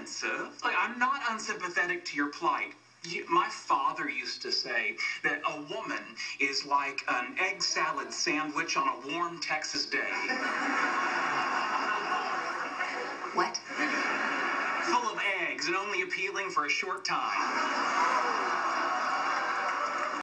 offensive. Like, I'm not unsympathetic to your plight. My father used to say that a woman is like an egg salad sandwich on a warm Texas day. What? Full of eggs and only appealing for a short time.